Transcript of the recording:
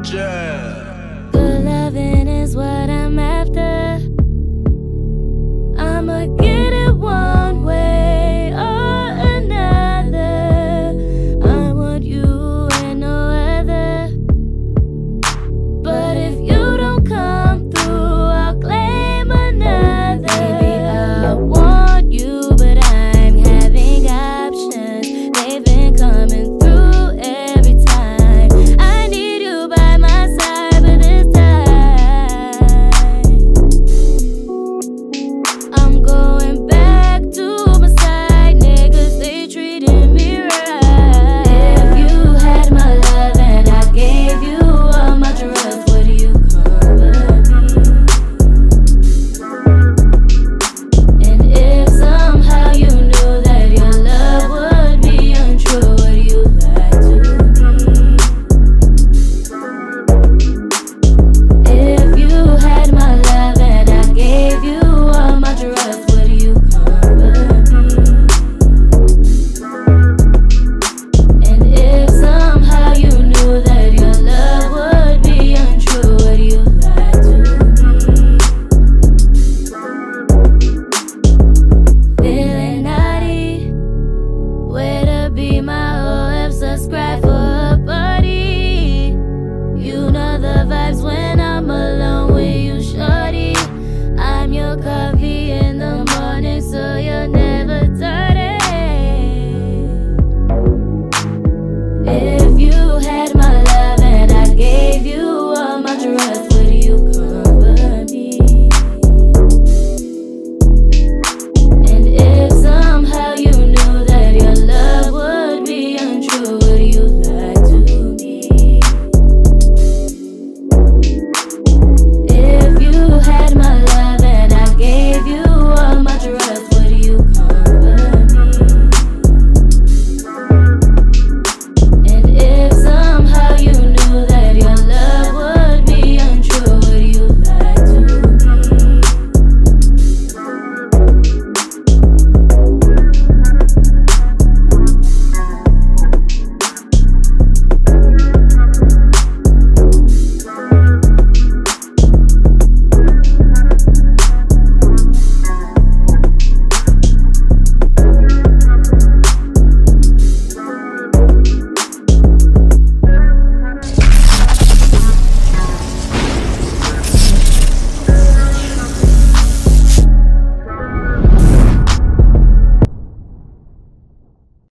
Yeah. Good loving is what I'm after. I'ma get it one way or another. I want you and no other. But if you don't come through, I'll claim another. Baby, I want you, but I'm having options. They've been coming